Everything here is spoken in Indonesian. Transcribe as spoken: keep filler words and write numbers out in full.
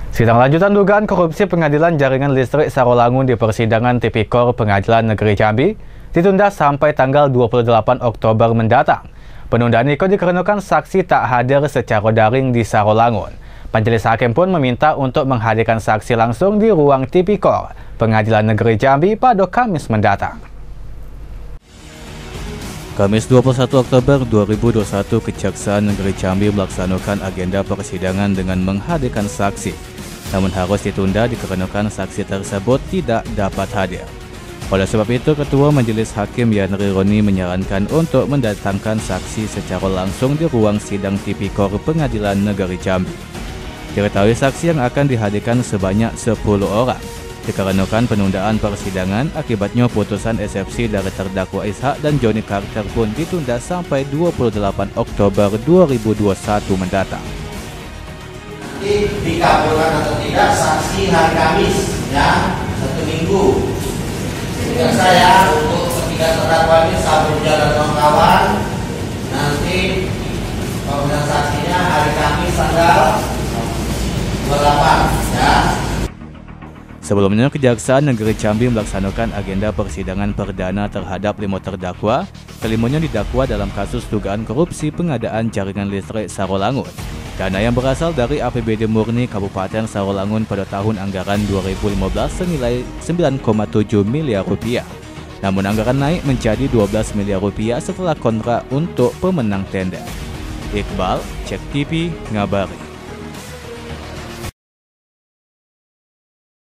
Sidang lanjutan dugaan korupsi pengadilan jaringan listrik Sarolangun di persidangan Tipikor Pengadilan Negeri Jambi ditunda sampai tanggal dua puluh delapan Oktober mendatang. Penundaan itu dikarenakan saksi tak hadir secara daring di Sarolangun. Majelis hakim pun meminta untuk menghadirkan saksi langsung di ruang Tipikor Pengadilan Negeri Jambi pada Kamis mendatang. Kamis dua puluh satu Oktober dua ribu dua puluh satu, Kejaksaan Negeri Jambi melaksanakan agenda persidangan dengan menghadirkan saksi. Namun harus ditunda dikarenakan saksi tersebut tidak dapat hadir. Oleh sebab itu, Ketua Majelis Hakim Yanri Roni menyarankan untuk mendatangkan saksi secara langsung di ruang sidang Tipikor Pengadilan Negeri Jambi. Diketahui saksi yang akan dihadirkan sebanyak sepuluh orang. Dikarenakan penundaan persidangan, akibatnya putusan eksepsi dari terdakwa Ishak dan Johnny Carter pun ditunda sampai dua puluh delapan Oktober dua ribu dua puluh satu mendatang. Nanti dikabulkan atau tidak saksi hari Kamis, ya, satu minggu. Jadi saya untuk ketiga terdakwa ini Sabtu dan kawan-kawan, nanti pemeriksaan saksinya hari Kamis tanggal dua puluh delapan, ya. Sebelumnya, Kejaksaan Negeri Jambi melaksanakan agenda persidangan perdana terhadap lima terdakwa. Kelimanya didakwa dalam kasus dugaan korupsi pengadaan jaringan listrik Sarolangun. Dana yang berasal dari A P B D murni Kabupaten Sarolangun pada tahun anggaran dua ribu lima belas senilai sembilan koma tujuh miliar rupiah. Namun anggaran naik menjadi dua belas miliar rupiah setelah kontrak untuk pemenang tender. Iqbal, Cek T V, ngabari.